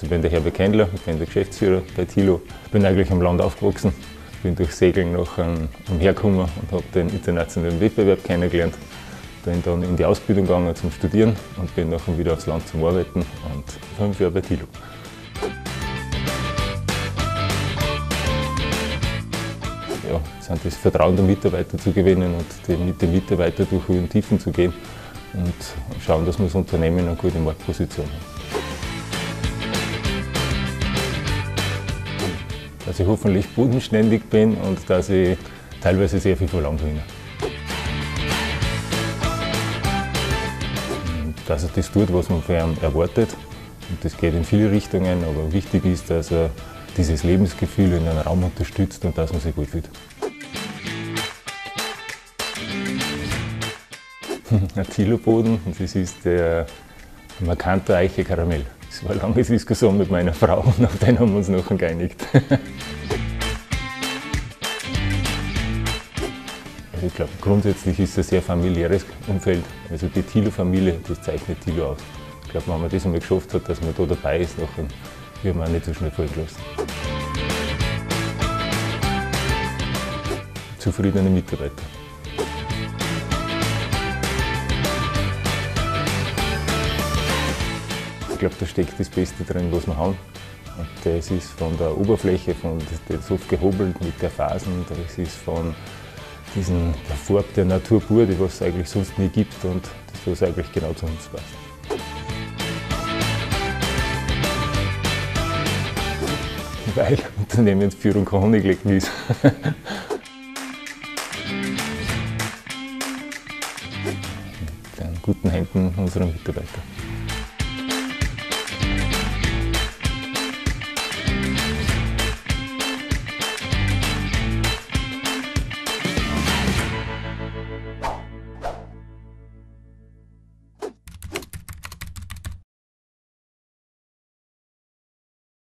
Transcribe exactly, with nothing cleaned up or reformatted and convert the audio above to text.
Ich bin der Herbert Kendler, ich bin der Geschäftsführer bei Thilo. Ich bin eigentlich am Land aufgewachsen, bin durch Segeln nachher umhergekommen und habe den internationalen Wettbewerb kennengelernt. Bin dann in die Ausbildung gegangen zum Studieren und bin nachher wieder aufs Land zum Arbeiten und fünf Jahre bei Thilo. Ja, sind das Vertrauen der Mitarbeiter zu gewinnen und mit den Mitarbeitern durch Höhen und Tiefen zu gehen und schauen, dass wir das Unternehmen in eine gute Marktposition haben. Dass ich hoffentlich bodenständig bin und dass ich teilweise sehr viel verlangt bin. Dass er das tut, was man von ihm erwartet. Und das geht in viele Richtungen, aber wichtig ist, dass er dieses Lebensgefühl in einem Raum unterstützt und dass man sich gut fühlt. Ein Thilo-Boden, und das ist der markante Eiche Karamell. Das war eine lange Diskussion mit meiner Frau und auf den haben wir uns nachher geeinigt. Also ich glaube, grundsätzlich ist es ein sehr familiäres Umfeld. Also die Thilo-Familie, das zeichnet Thilo aus. Ich glaube, wenn man das einmal geschafft hat, dass man da dabei ist, nachher wird man auch nicht so schnell fallen gelassen. Zufriedene Mitarbeiter. Ich glaube, da steckt das Beste drin, was wir haben. Und das ist von der Oberfläche, von das oft gehobelt mit der Phasen, das ist von diesen, der Farbe der Natur pur, die es eigentlich sonst nie gibt und das, was eigentlich genau zu uns passt. Weil Unternehmensführung kein Honiglecken ist. In guten Händen unserer Mitarbeiter.